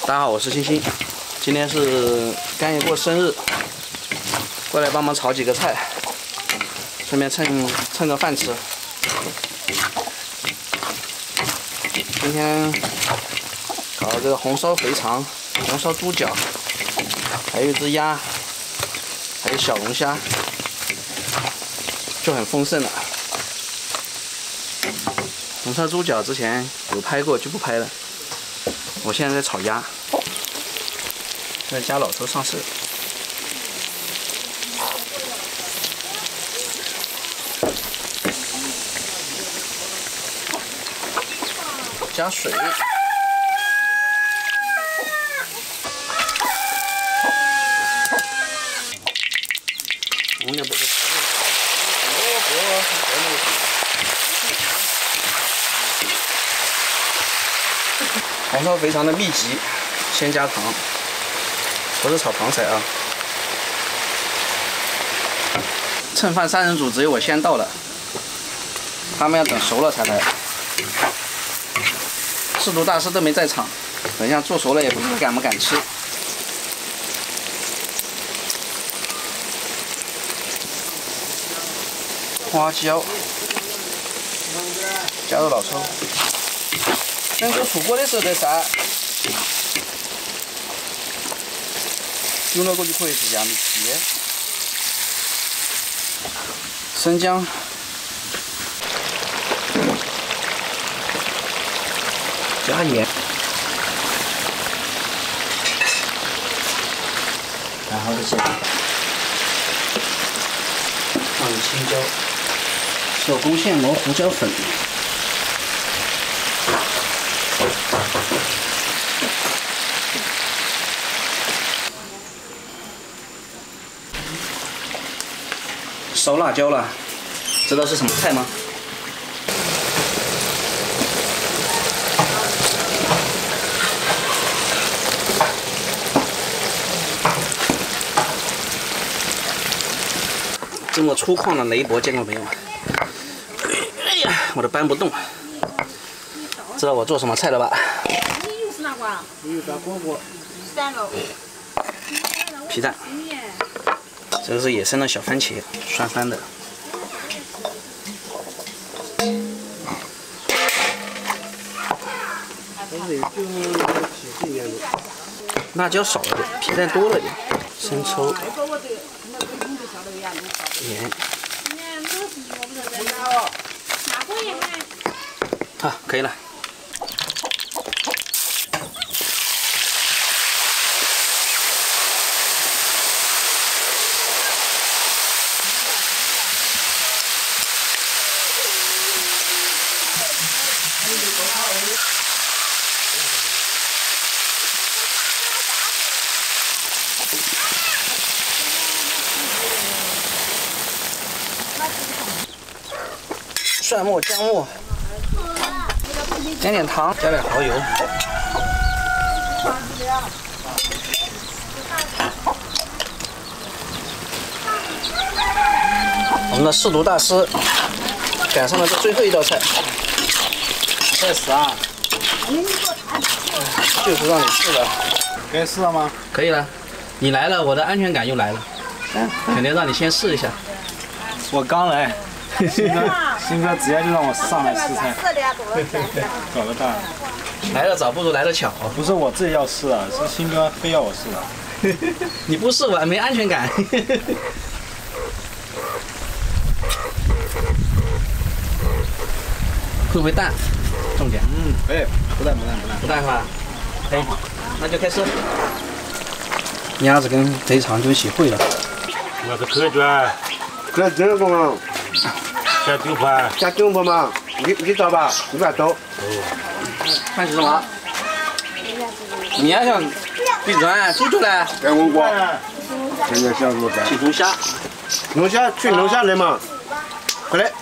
大家好，我是欣欣，今天是干爷过生日，过来帮忙炒几个菜，顺便蹭个饭吃。今天搞这个红烧肥肠、红烧猪脚，还有一只鸭，还有小龙虾，就很丰盛了。红烧猪脚之前有拍过，就不拍了。我现在在炒鸭，现在加老抽上色，加水，我们要把这调料，萝卜和那个。红烧肥肠的秘籍，先加糖，不是炒糖色啊。蹭饭3人组只有我先到了，他们要等熟了才来。制毒大师都没在场，等一下做熟了也不知道敢不敢吃。花椒，加入老抽。能够出锅的时候再撒，用了过就可以是羊的皮，生姜，加盐，然后这些放入青椒，手工现磨胡椒粉。烧辣椒了，知道是什么菜吗？这么粗犷的雷伯见过没有？哎呀，我都搬不动。知道我做什么菜了吧？ 你又是哪个啊？ 你又打锅锅。 3个。 皮蛋。这个是野生的小番茄，酸酸的。辣椒少了点，皮蛋多了点。生抽。盐。好，可以了。蒜末、姜末，加点糖，加点蚝油。我们的试毒大师赶上了这最后一道菜。 开始啊！ 就是让你试的。 该试了吗？ 可以了，你来了，我的安全感又来了。肯定让你先试一下。 我刚来，新哥直接就让我上来试菜，搞个大。 来得早不如来得巧。 不是我自己要试啊，是新哥非要我试的。 你不试我没安全感。会不会淡？重点。 哎，不淡。 不淡是吧？可以，那就开始。鸭子跟肥肠就洗烩了。 我是客卷， 这个嘛， 加豆饭， 加豆腐嘛，你找吧，你不要走。 看是什么？你要想比转猪脚呢？ 该问过。现在想说干。 去龙虾。 龙虾去龙虾来嘛，快来。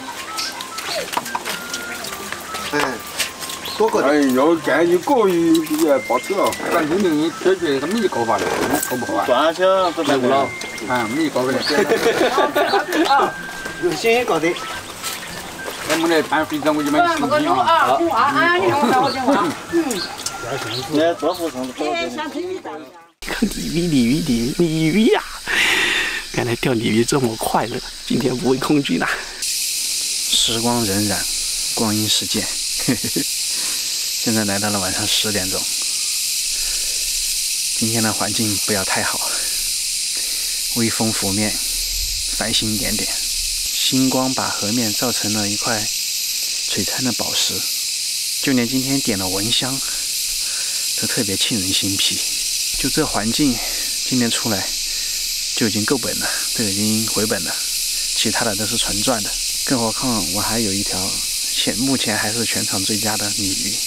多个。 哎，要干一个也包起了，咱肯定解决他米搞法的，搞不好啊。 转下这边了， 啊，米搞不了。 啊，有新搞的。 我们来办肥肠，我就买新的啊。 啊，你看我我讲话。 那这副上看鲤鱼呀！原来钓鲤鱼这么快乐，今天不畏空军呐！时光荏苒，光阴似箭，现在来到了晚上10点钟。今天的环境不要太好，微风拂面，繁星点点，星光把河面照成了一块璀璨的宝石，就连今天点了蚊香，都特别沁人心脾。就这环境，今天出来就已经够本了，都已经回本了，其他的都是纯赚的。更何况我还有一条目前还是全场最佳的鲤鱼。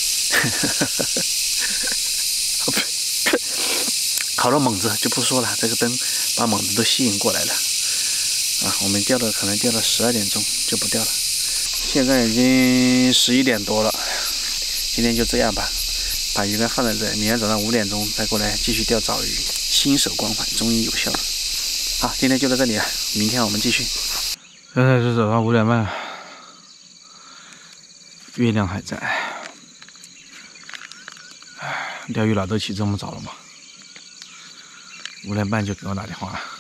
烤了猛子就不说了，这个灯把猛子都吸引过来了啊！我们可能钓到12点钟就不钓了，现在已经11点多了，今天就这样吧，把鱼竿放在这，明天早上5点钟再过来继续钓藻鱼，新手光环终于有效了。好，今天就到这里了，明天我们继续。现在是早上5点半，月亮还在。钓鱼佬都起这么早了吗？5点半就给我打电话了。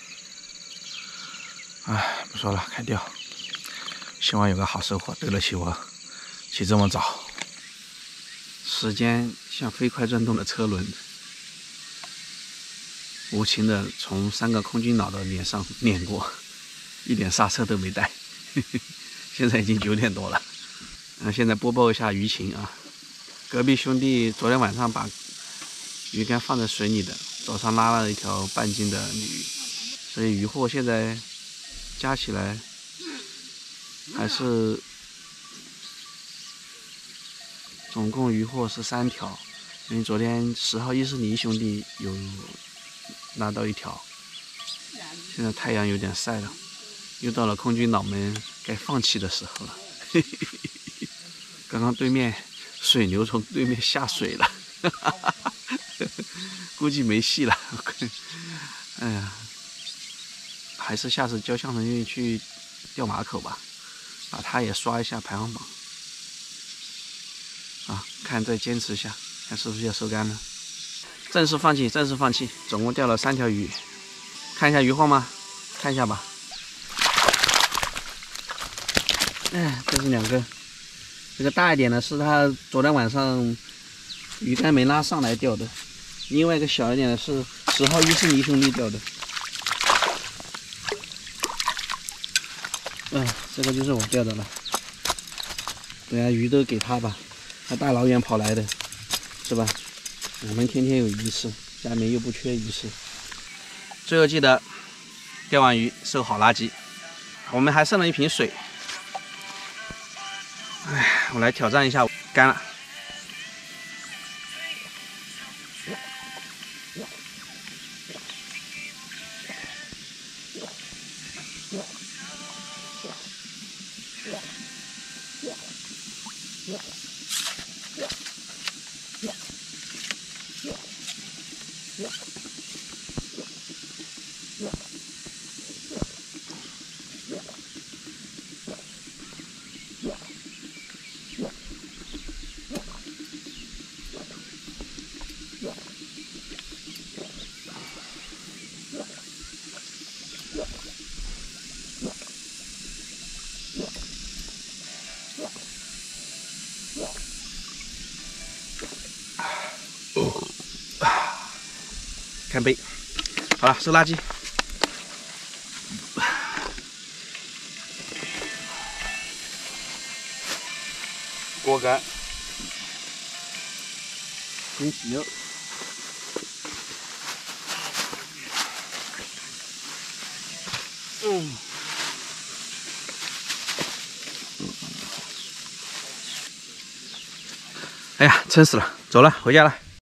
哎，不说了，开钓。希望有个好收获，对得起我起这么早。时间像飞快转动的车轮，无情的从3个空军佬的脸上碾过，一点刹车都没带。现在已经9点多了。现在播报一下鱼情啊。隔壁兄弟昨天晚上把鱼竿放在水里的，早上拉了一条半斤的鲤鱼，所以渔获现在加起来还是总共渔获是3条，因为昨天10号伊斯尼兄弟有拿到1条，现在太阳有点晒了，又到了空军佬们该放弃的时候了。刚刚对面水牛从对面下水了，估计没戏了。哎呀，还是下次叫向成玉去钓马口吧，把他也刷一下排行榜。啊，看再坚持一下，看是不是要收竿了。暂时放弃，总共钓了3条鱼，看一下渔获吗？看一下吧。哎，这是2个。这个大一点的是他昨天晚上鱼竿没拉上来钓的，另外一个小一点的是10号伊斯尼兄弟钓的。这个就是我钓的了。等下鱼都给他吧，他大老远跑来的，是吧？我们天天有鱼吃，家里面又不缺鱼吃。最后记得钓完鱼收好垃圾。我们还剩了1瓶水。我来挑战一下，干了。看杯，好了，收垃圾。锅盖，先洗了。哎呀，撑死了，走了，回家了。